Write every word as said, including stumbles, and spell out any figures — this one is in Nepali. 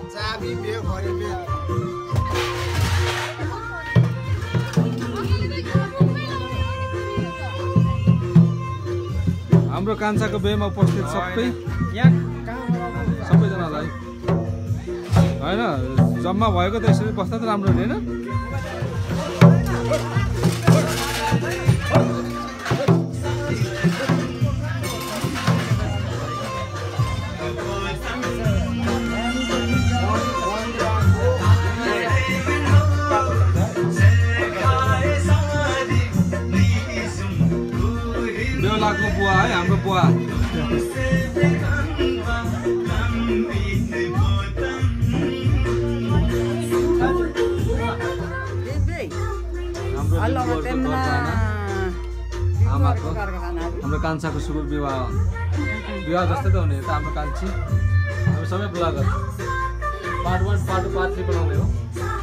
चाबी बे घरे बे हाम्रो कान्छाको बेमा उपस्थित सबै यहाँ सबैजनालाई हैन जम्मा भएको त यसरी बस्दा त राम्रो हैन बेहुलाको बुवा है हाम्रो बुवा हाम्रो कान्छाको शुभ विवाह विवाह जस्तै त हुने त हाम्रो कान्छी हामी सबै बुला गर्छ part one part two part three बनाउने हो